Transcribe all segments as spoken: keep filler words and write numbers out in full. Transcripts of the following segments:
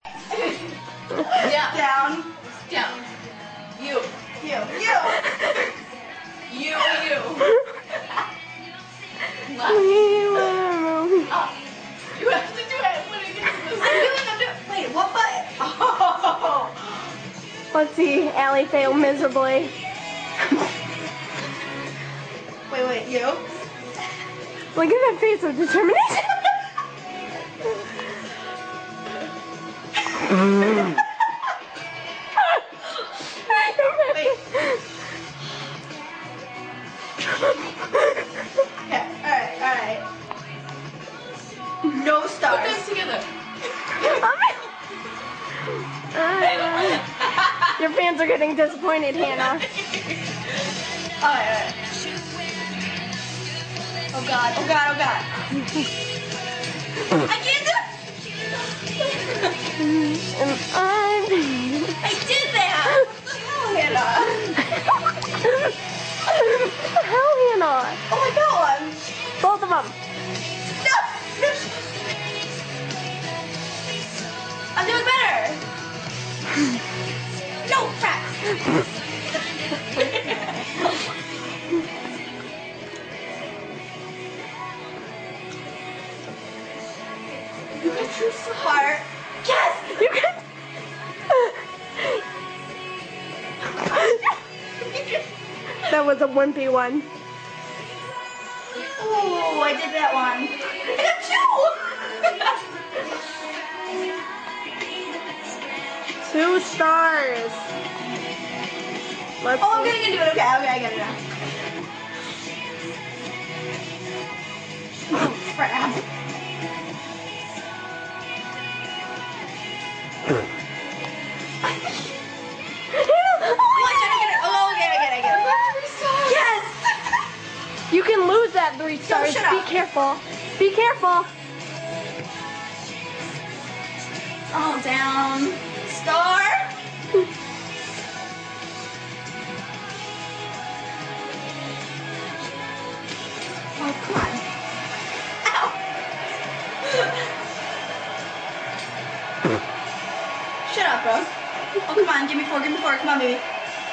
Yeah. Down. Down. You. You. You. You. You. Left. We were moving. Up. You have to do it when it gets to this. I'm doing, I'm doing. Wait, what button? Oh. Let's see, Allie failed miserably. Wait, wait, you? Look at that face of determination. Wait. Okay, alright, alright. No Put stars. them together. Your fans are getting disappointed, Hannah. Alright, alright. Oh god, oh god, oh god. I can't do it! And I'm... I did that! What the hell, Hannah? What the hell, Hannah? Oh my god! Both of them. No! I'm doing better! No, crap! You can choose heart. Yes! You can... That was a wimpy one. Oh, I did that one. I got two! Two stars. Let's Oh, I'm see. getting into it. Okay, okay, I get it now. Oh, crap. You can lose that three stars. shut Be up. careful. Be careful. Oh, down. Star. Oh, come on. Ow. Shut up, bro. Oh, come on. Give me four. Give me four. Come on, baby.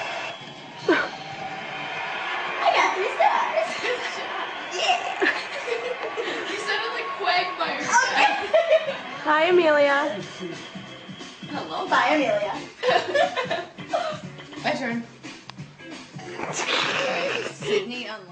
I got three stars. Yeah. You sounded like Quagmire. Okay. Hi, Amelia. Hello. Bye, Amelia. My turn. Sydney unlocked.